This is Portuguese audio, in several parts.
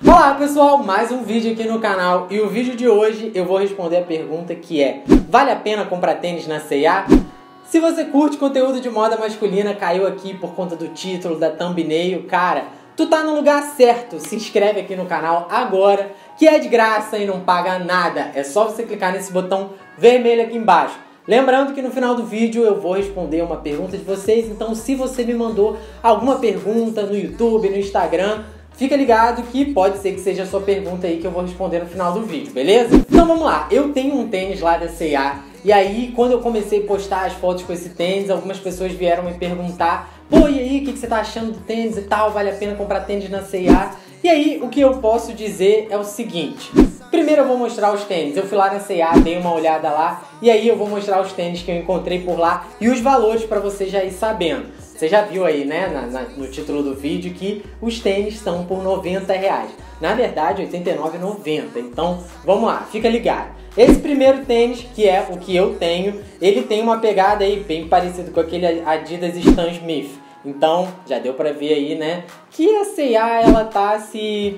Olá pessoal, mais um vídeo aqui no canal e o vídeo de hoje eu vou responder a pergunta que é: vale a pena comprar tênis na C&A? Se você curte conteúdo de moda masculina, caiu aqui por conta do título, da thumbnail, cara, tu tá no lugar certo. Se inscreve aqui no canal agora, que é de graça e não paga nada. É só você clicar nesse botão vermelho aqui embaixo. Lembrando que no final do vídeo eu vou responder uma pergunta de vocês, então se você me mandou alguma pergunta no YouTube, no Instagram, fica ligado que pode ser que seja a sua pergunta aí que eu vou responder no final do vídeo, beleza? Então vamos lá, eu tenho um tênis lá da C&A e aí quando eu comecei a postar as fotos com esse tênis, algumas pessoas vieram me perguntar: pô, e aí, o que você tá achando do tênis e tal? Vale a pena comprar tênis na C&A? E aí, o que eu posso dizer é o seguinte: primeiro eu vou mostrar os tênis. Eu fui lá na C&A, dei uma olhada lá e aí eu vou mostrar os tênis que eu encontrei por lá e os valores para você já ir sabendo. Você já viu aí, né, no título do vídeo que os tênis são por R$90. Na verdade, R$89,90. Então, vamos lá, fica ligado. Esse primeiro tênis, que é o que eu tenho, ele tem uma pegada aí bem parecida com aquele Adidas Stan Smith. Então, já deu pra ver aí, né, que a C&A, ela tá se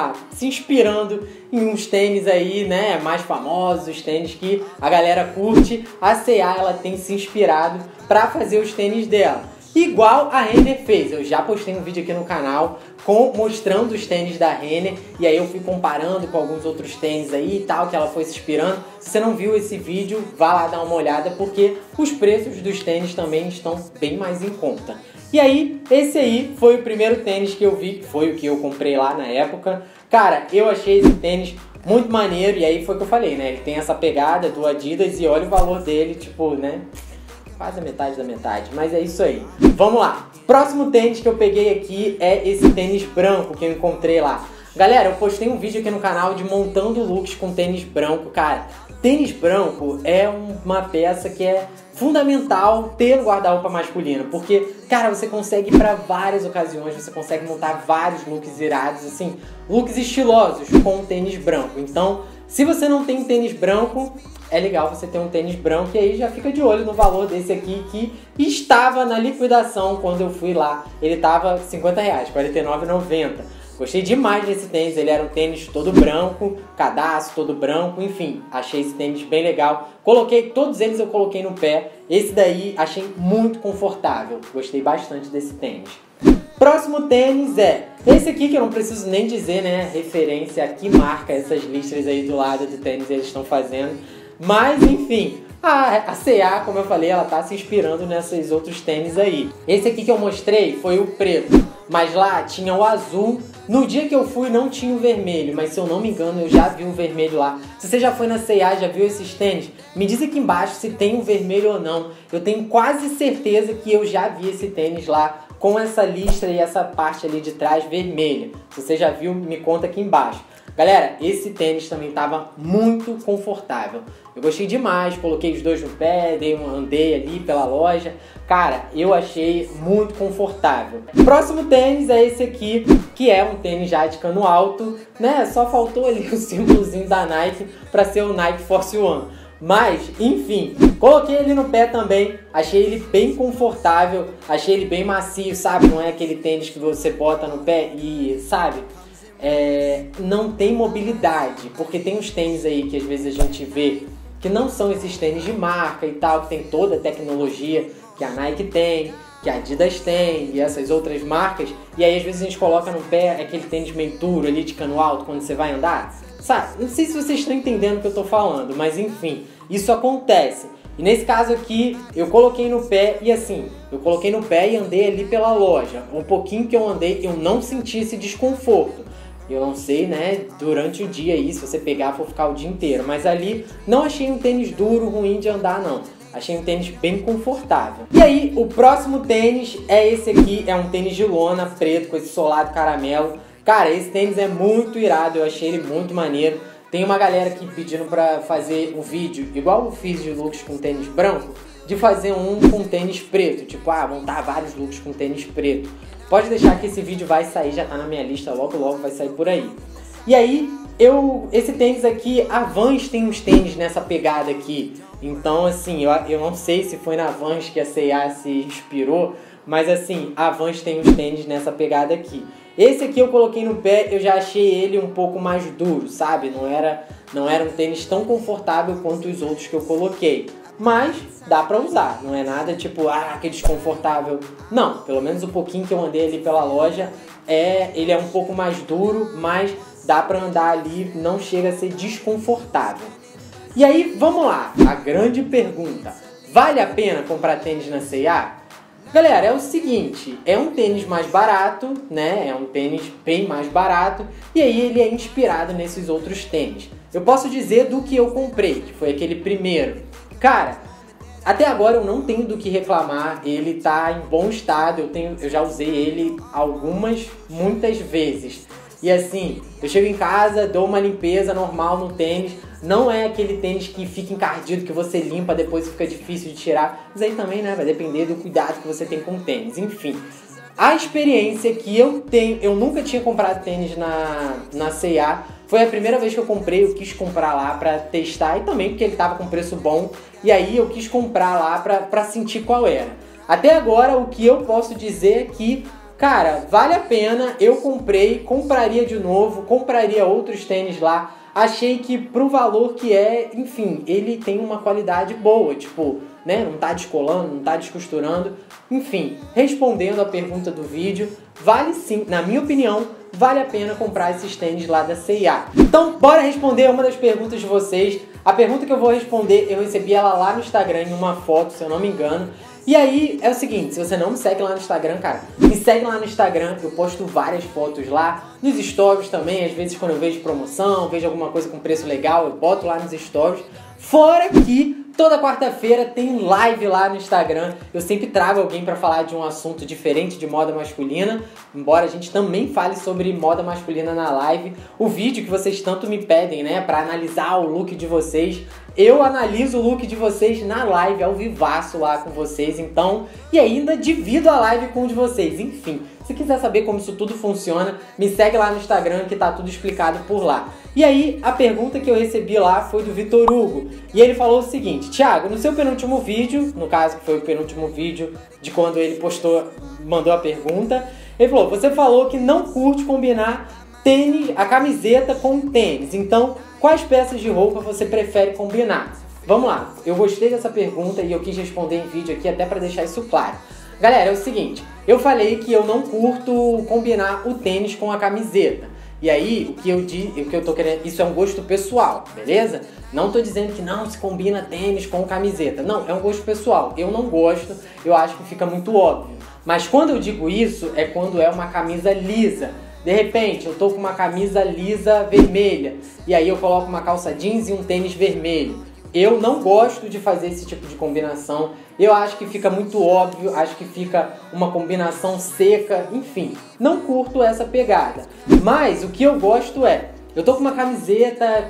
inspirando em uns tênis aí, né, mais famosos, os tênis que a galera curte. A C&A, ela tem se inspirado pra fazer os tênis dela. Igual a Renner fez. Eu já postei um vídeo aqui no canal mostrando os tênis da Renner e aí eu fui comparando com alguns outros tênis aí e tal, que ela foi se inspirando. Se você não viu esse vídeo, vá lá dar uma olhada, porque os preços dos tênis também estão bem mais em conta. E aí, esse aí foi o primeiro tênis que eu vi, que foi o que eu comprei lá na época. Cara, eu achei esse tênis muito maneiro e aí foi o que eu falei, né? Ele tem essa pegada do Adidas e olha o valor dele, tipo, né? Quase a metade da metade, mas é isso aí. Vamos lá. Próximo tênis que eu peguei aqui é esse tênis branco que eu encontrei lá. Galera, eu postei um vídeo aqui no canal de montando looks com tênis branco. Cara, tênis branco é uma peça que é fundamental ter no guarda-roupa masculino, porque, cara, você consegue ir pra várias ocasiões, você consegue montar vários looks irados, assim, looks estilosos com um tênis branco. Então, se você não tem um tênis branco, é legal você ter um tênis branco e aí já fica de olho no valor desse aqui que estava na liquidação quando eu fui lá. Ele tava R$50, R$49,90. Gostei demais desse tênis, ele era um tênis todo branco, cadastro todo branco, enfim, achei esse tênis bem legal. Todos eles eu coloquei no pé, esse daí achei muito confortável, gostei bastante desse tênis. Próximo tênis é esse aqui que eu não preciso nem dizer, né, referência a que marca essas listras aí do lado do tênis eles estão fazendo. Mas, enfim, a C&A, como eu falei, ela tá se inspirando nesses outros tênis aí. Esse aqui que eu mostrei foi o preto, mas lá tinha o azul. No dia que eu fui não tinha o vermelho, mas se eu não me engano eu já vi o vermelho lá. Se você já foi na C&A, já viu esses tênis, me diz aqui embaixo se tem o vermelho ou não. Eu tenho quase certeza que eu já vi esse tênis lá com essa listra e essa parte ali de trás vermelha. Se você já viu, me conta aqui embaixo. Galera, esse tênis também estava muito confortável. Eu gostei demais, coloquei os dois no pé, andei ali pela loja. Cara, eu achei muito confortável. Próximo tênis é esse aqui, que é um tênis já de cano alto, né? Só faltou ali o símbolozinho da Nike para ser o Nike Force One. Mas, enfim, coloquei ele no pé também, achei ele bem confortável, achei ele bem macio, sabe? Não é aquele tênis que você bota no pé e, sabe? Não tem mobilidade, porque tem uns tênis aí que às vezes a gente vê que não são esses tênis de marca e tal, que tem toda a tecnologia que a Nike tem, que a Adidas tem e essas outras marcas, e aí às vezes a gente coloca no pé aquele tênis meio duro ali de cano alto quando você vai andar, sabe? Não sei se vocês estão entendendo o que eu tô falando, mas enfim, isso acontece. E nesse caso aqui, eu coloquei no pé e assim, eu coloquei no pé e andei ali pela loja. Um pouquinho que eu andei, eu não senti esse desconforto. Eu não sei, né, durante o dia aí, se você pegar, for ficar o dia inteiro. Mas ali, não achei um tênis duro, ruim de andar, não. Achei um tênis bem confortável. E aí, o próximo tênis é esse aqui. É um tênis de lona preto com esse solado caramelo. Cara, esse tênis é muito irado. Eu achei ele muito maneiro. Tem uma galera aqui pedindo pra fazer um vídeo, igual eu fiz de looks com tênis branco, de fazer um com tênis preto. Tipo, montar vários looks com tênis preto. Pode deixar que esse vídeo vai sair, já tá na minha lista, logo logo vai sair por aí. E aí, esse tênis aqui, a Vans tem uns tênis nessa pegada aqui. Então, assim, eu não sei se foi na Vans que a C&A se inspirou, mas assim, a Vans tem uns tênis nessa pegada aqui. Esse aqui eu coloquei no pé, eu já achei ele um pouco mais duro, sabe? Não era um tênis tão confortável quanto os outros que eu coloquei. Mas dá pra usar, não é nada tipo, que desconfortável. Não, pelo menos o pouquinho que eu andei ali pela loja, ele é um pouco mais duro, mas dá pra andar ali, não chega a ser desconfortável. E aí, vamos lá, a grande pergunta. Vale a pena comprar tênis na C&A? Galera, é o seguinte, é um tênis mais barato, né? É um tênis bem mais barato, e aí ele é inspirado nesses outros tênis. Eu posso dizer do que eu comprei, que foi aquele primeiro. Cara, até agora eu não tenho do que reclamar, ele tá em bom estado, eu já usei ele muitas vezes. E assim, eu chego em casa, dou uma limpeza normal no tênis, não é aquele tênis que fica encardido, que você limpa, depois fica difícil de tirar. Mas aí também, né, vai depender do cuidado que você tem com o tênis, enfim. A experiência que eu tenho, eu nunca tinha comprado tênis na C&A, foi a primeira vez que eu comprei, eu quis comprar lá pra testar, e também porque ele tava com preço bom, e aí eu quis comprar lá pra sentir qual era. Até agora, o que eu posso dizer é que, cara, vale a pena, eu comprei, compraria de novo, compraria outros tênis lá. Achei que pro valor que enfim, ele tem uma qualidade boa, tipo, né, não tá descolando, não tá descosturando. Enfim, respondendo a pergunta do vídeo, vale sim, na minha opinião, vale a pena comprar esses tênis lá da C&A. Então, bora responder uma das perguntas de vocês. A pergunta que eu vou responder, eu recebi ela lá no Instagram em uma foto, se eu não me engano. E aí, é o seguinte, se você não me segue lá no Instagram, cara, me segue lá no Instagram, eu posto várias fotos lá, nos stories também, às vezes quando eu vejo promoção, vejo alguma coisa com preço legal, eu boto lá nos stories. Fora que toda quarta-feira tem live lá no Instagram, eu sempre trago alguém pra falar de um assunto diferente de moda masculina, embora a gente também fale sobre moda masculina na live. O vídeo que vocês tanto me pedem, né, pra analisar o look de vocês, eu analiso o look de vocês na live, ao vivaço lá com vocês, então, e ainda divido a live com um de vocês, enfim. Se quiser saber como isso tudo funciona, me segue lá no Instagram que tá tudo explicado por lá. E aí, a pergunta que eu recebi lá foi do Vitor Hugo, e ele falou o seguinte: Thiago, no seu penúltimo vídeo, no caso que foi o penúltimo vídeo de quando ele mandou a pergunta, ele falou, você falou que não curte combinar a camiseta com tênis, então quais peças de roupa você prefere combinar? Vamos lá, eu gostei dessa pergunta e eu quis responder em vídeo aqui até para deixar isso claro. Galera, é o seguinte, eu falei que eu não curto combinar o tênis com a camiseta. E aí, o que eu tô querendo, isso é um gosto pessoal, beleza? Não tô dizendo que não se combina tênis com camiseta. Não, é um gosto pessoal. Eu não gosto, eu acho que fica muito óbvio. Mas quando eu digo isso, é quando é uma camisa lisa. De repente, eu tô com uma camisa lisa vermelha, e aí eu coloco uma calça jeans e um tênis vermelho. Eu não gosto de fazer esse tipo de combinação. Eu acho que fica muito óbvio, acho que fica uma combinação seca, enfim. Não curto essa pegada. Mas o que eu gosto eu tô com uma camiseta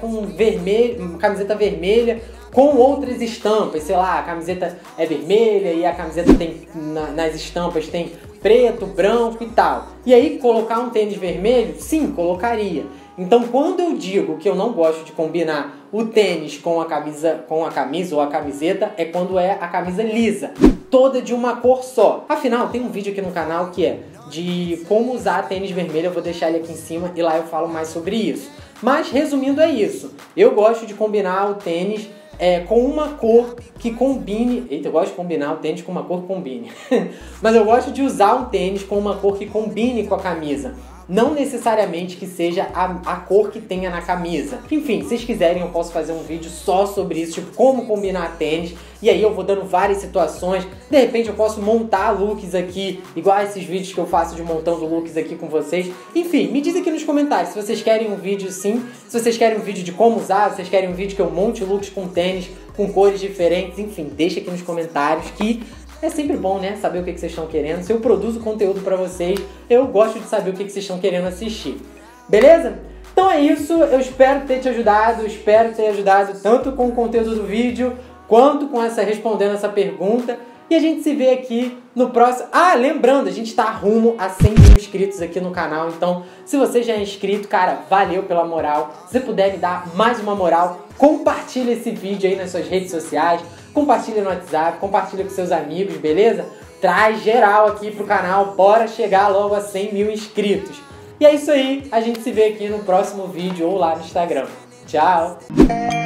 vermelha com outras estampas, sei lá, a camiseta é vermelha e a camiseta tem, nas estampas tem preto, branco e tal. E aí colocar um tênis vermelho? Sim, colocaria. Então quando eu digo que eu não gosto de combinar o tênis com a camisa ou a camiseta, é quando é a camisa lisa, toda de uma cor só. Afinal, tem um vídeo aqui no canal que é de como usar tênis vermelho, eu vou deixar ele aqui em cima e lá eu falo mais sobre isso. Mas resumindo é isso, eu gosto de combinar o tênis com uma cor que combine. Eita, eu gosto de combinar o tênis com uma cor que combine. Mas eu gosto de usar um tênis com uma cor que combine com a camisa. Não necessariamente que seja a cor que tenha na camisa. Enfim, se vocês quiserem eu posso fazer um vídeo só sobre isso, tipo como combinar tênis. E aí eu vou dando várias situações. De repente eu posso montar looks aqui, igual esses vídeos que eu faço de montando looks aqui com vocês. Enfim, me diz aqui nos comentários se vocês querem um vídeo sim, se vocês querem um vídeo de como usar, se vocês querem um vídeo que eu monte looks com tênis, com cores diferentes. Enfim, deixa aqui nos comentários que é sempre bom, né, saber o que vocês estão querendo. Se eu produzo conteúdo pra vocês, eu gosto de saber o que vocês estão querendo assistir. Beleza? Então é isso, eu espero ter te ajudado, tanto com o conteúdo do vídeo, quanto com respondendo essa pergunta. E a gente se vê aqui no próximo... lembrando, a gente tá rumo a 100 mil inscritos aqui no canal. Então, se você já é inscrito, cara, valeu pela moral. Se você puder me dar mais uma moral, compartilha esse vídeo aí nas suas redes sociais, compartilha no WhatsApp, compartilha com seus amigos, beleza? Traz geral aqui pro canal, bora chegar logo a 100 mil inscritos. E é isso aí, a gente se vê aqui no próximo vídeo ou lá no Instagram. Tchau!